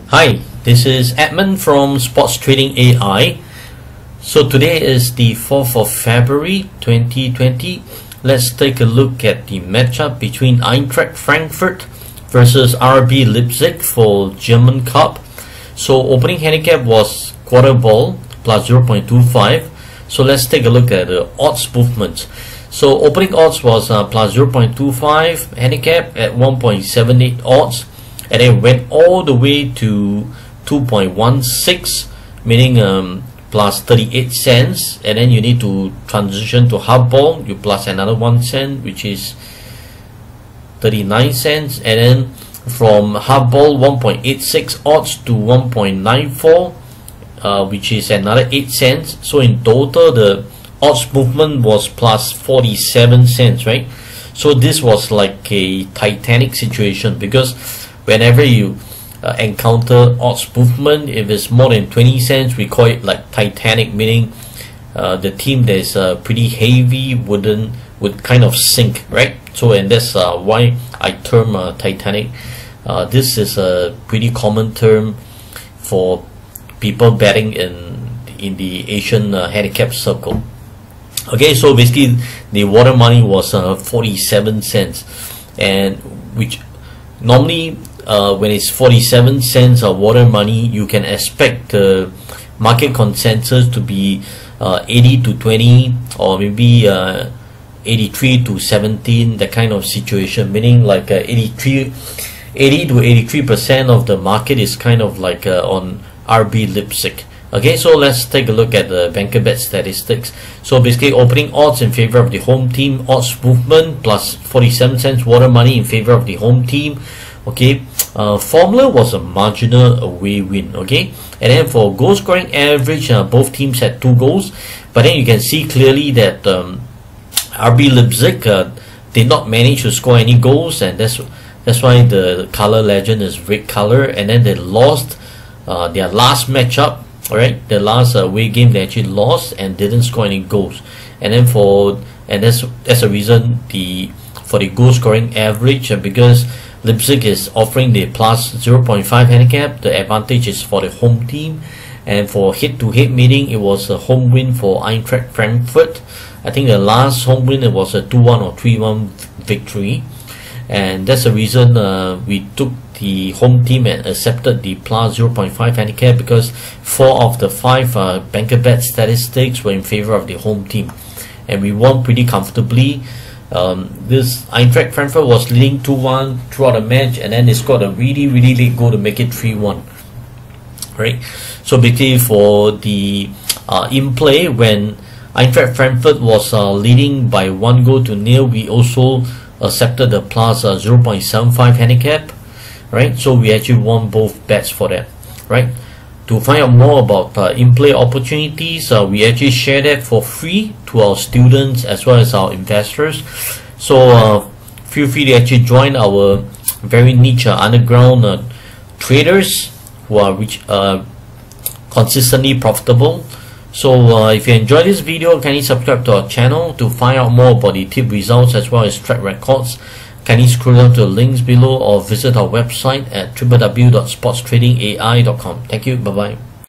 Hi, this is Edmund from Sports Trading AI. So today is the 4th of February 2020. Let's take a look at the matchup between Eintracht Frankfurt versus RB Leipzig for German Cup. So opening handicap was quarter ball plus 0.25. So let's take a look at the odds movements. So opening odds was plus 0.25, handicap at 1.78 odds, and then went all the way to 2.16, meaning plus 38 cents, and then you need to transition to half ball, you plus another 1 cent, which is 39 cents, and then from half ball 1.86 odds to 1.94, which is another 8 cents. So in total the odds movement was plus 47 cents, right? So this was like a Titanic situation, because whenever you encounter odds movement, if it's more than 20 cents, we call it like Titanic, meaning the team that is pretty heavy would kind of sink, right? So, and that's why I term Titanic. This is a pretty common term for people betting in the Asian handicap circle. Okay, so basically the water money was 47 cents, and which normally when it's 47 cents of water money, you can expect the market consensus to be 80 to 20, or maybe 83 to 17, that kind of situation, meaning like 80 to 83% of the market is kind of like on RB Leipzig. Okay, so let's take a look at the banker bet statistics. So basically opening odds in favor of the home team, odds movement plus 47 cents water money in favor of the home team. Okay, formula was a marginal away win. Okay, and then for goal scoring average, both teams had 2 goals, but then you can see clearly that RB Leipzig did not manage to score any goals, and that's why the color legend is red color. And then they lost their last matchup. Alright, the last away game they actually lost and didn't score any goals. And then that's the reason for the goal scoring average, because Leipzig is offering the plus 0.5 handicap, the advantage is for the home team. And for head-to-head meeting, it was a home win for Eintracht Frankfurt. I think the last home win, it was a 2-1 or 3-1 victory, and that's the reason we took the home team and accepted the plus 0.5 handicap, because 4 of the 5 banker bet statistics were in favor of the home team, and we won pretty comfortably. This Eintracht Frankfurt was leading 2-1 throughout the match, and then they scored a really late goal to make it 3-1. Right? So basically for the in play, when Eintracht Frankfurt was leading by 1-0, we also accepted the plus 0.75 handicap. Right? So we actually won both bets for that. Right? To find out more about in-play opportunities, we actually share that for free to our students as well as our investors. So feel free to actually join our very niche underground traders who are consistently profitable. So if you enjoyed this video, kindly subscribe to our channel. To find out more about the tip results as well as track records, kindly scroll down to the links below or visit our website at www.sportstradingai.com. Thank you. Bye bye.